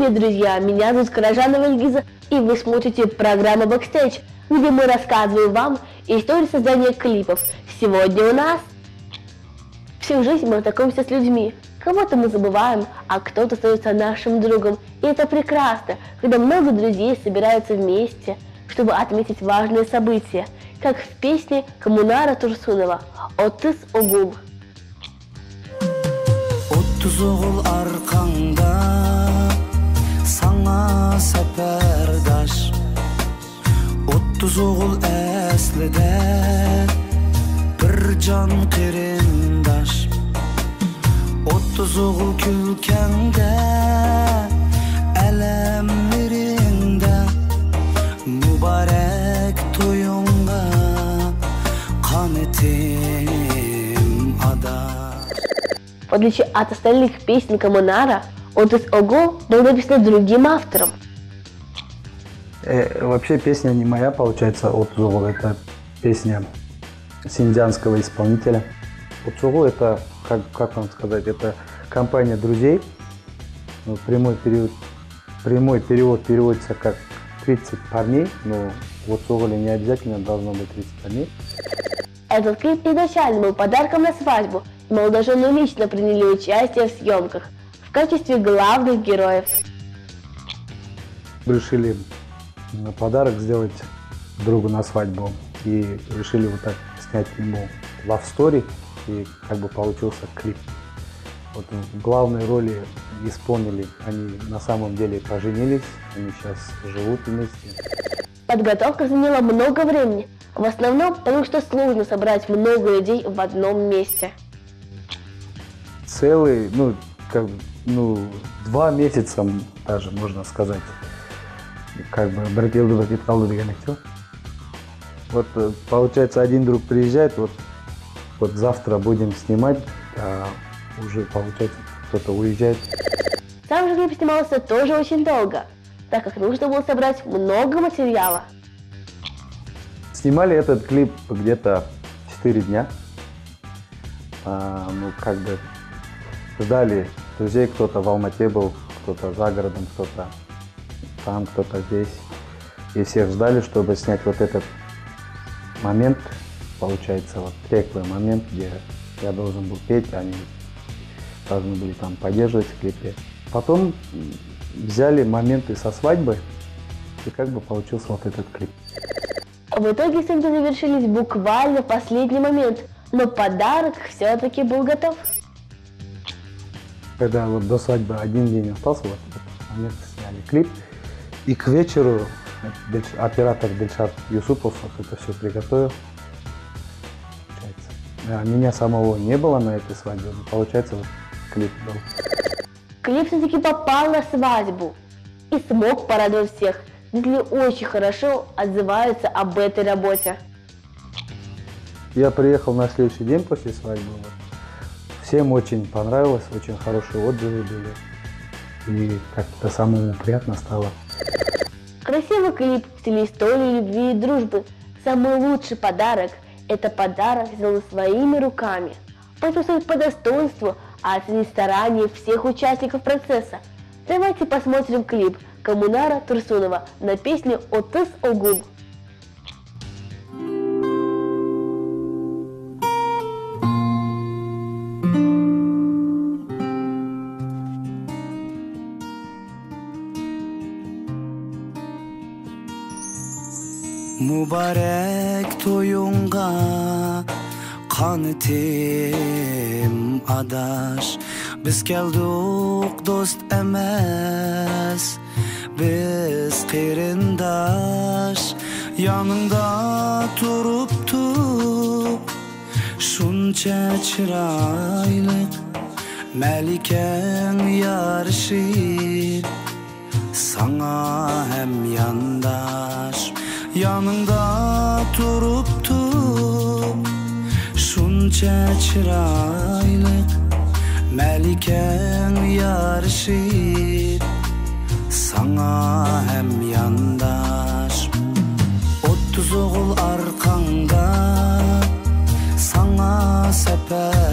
привет, друзья! Меня зовут Каражанова Ильгиза, и вы смотрите программу «Бэкстейдж», где мы рассказываем вам историю создания клипов. Сегодня у нас... Всю жизнь мы знакомимся с людьми. Кого-то мы забываем, а кто-то становится нашим другом. И это прекрасно, когда много друзей собираются вместе, чтобы отметить важные события, как в песне Коммунара Турсунова «Отыз огул». Отыз огул аркаңда, саңа сапардаш. Отыз огул әсліде, бір жан керендаш. Отыз огул күлкәңдә, әлемлеріңдә, мүбарәк тойыңға, қанетім ада. В отличие от остальных песен Коммунара, «Отыз огул» был написан другим автором. Вообще песня не моя, получается, «Отыз огул». Это песня синдианского исполнителя. «Отыз огул» это, как вам сказать, это компания друзей. Прямой перевод переводится как 30 парней, но в «Отыз огуле» не обязательно должно быть 30 парней. Этот клип изначально был подарком на свадьбу. Молодожены лично приняли участие в съемках в качестве главных героев. Решили подарок сделать другу на свадьбу и решили вот так снять ему love story, и как бы получился клип. Вот в главной роли исполнили, они на самом деле поженились, они сейчас живут вместе. Подготовка заняла много времени, в основном потому что сложно собрать много людей в одном месте. Целый, 2 месяца даже, можно сказать. Как бы вот получается, один друг приезжает, вот завтра будем снимать, а уже получается кто-то уезжает. Сам же клип снимался тоже очень долго, так как нужно было собрать много материала. Снимали этот клип где-то 4 дня. Ждали друзей, кто-то в Алмате был, кто-то за городом, кто-то там, кто-то здесь. И всех ждали, чтобы снять вот этот момент, получается, вот трековый момент, где я должен был петь, они должны были там поддерживать в клипе. Потом взяли моменты со свадьбы, и как бы получился вот этот клип. В итоге съемки завершились буквально в последний момент, но подарок все-таки был готов. Когда вот до свадьбы один день остался, вот этот момент сняли клип, и к вечеру оператор Дельшат Юсупов это все приготовил. Меня самого не было на этой свадьбе, но получается вот клип был. Клип все-таки попал на свадьбу и смог порадовать всех. Зрители очень хорошо отзываются об этой работе. Я приехал на следующий день после свадьбы. Всем очень понравилось, очень хорошие отзывы были. И как-то самому приятно стало. Красивый клип в стиле истории, любви и дружбы. Самый лучший подарок – это подарок, сделанный своими руками. Почувствовать по достоинству, а оценить старания всех участников процесса. Давайте посмотрим клип Коммунара Турсунова на песню «Отыз огул». Mübarek toyunga qanetим adaş. Biz keldik dost emas, biz qerindaş. Yanında turuptu şuncha chiroyli, Melikeң yarışır sana hem yandaş. Yanında turuptu şuncha chiroyli, Melikeň yarışır sana hem yandaş. Otuz ogul arkаңda, sana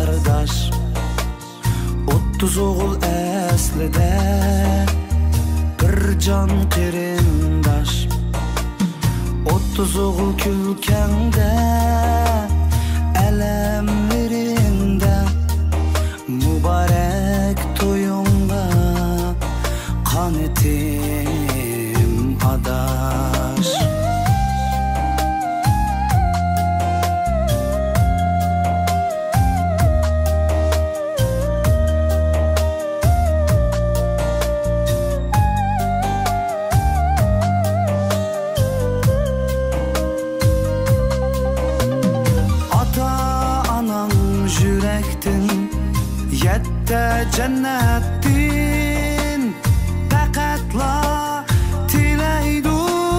seperdaş. Otuz ogul əslide, can qerindaş 30 oğul külkende elemlerinde mübarek toyunga kan etim adaş Yette cennettin Pekatla tileydu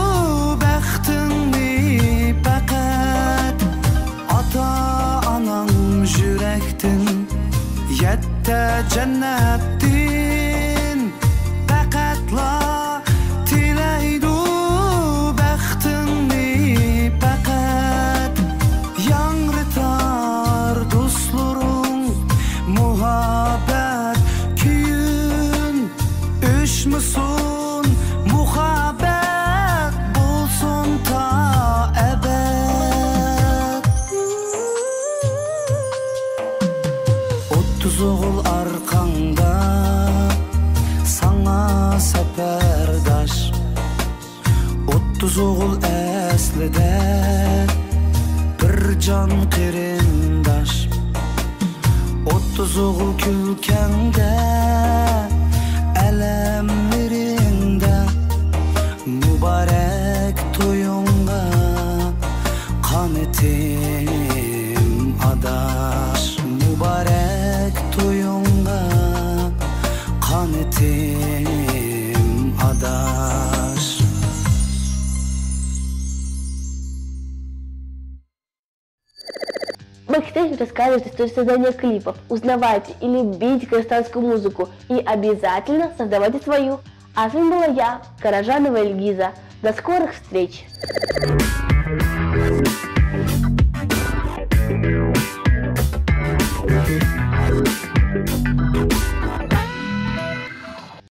Bəxtinni pekat Ata anam yürektin Yette cennettin Pekatla tileydu Bəxtinni pekat Yanrıtar dostlarım Muhabbet küyün üşmüsün Muhabbet bulsun ta ebed 30 oğul arkanda Sana seferdaş 30 oğul eslide Bir can qerindaş 30 oğul külkende elemlerinde mübarek toyunga kan etim adaş mübarek toyunga kan etim adaş Бэкстейдж рассказывает историю создания клипов. Узнавайте и любите казахстанскую музыку. И обязательно создавайте свою. А с вами была я, Каражанова Ильгиза. До скорых встреч!